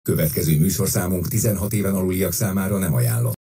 Következő műsorszámunk 16 éven aluliak számára nem ajánlott.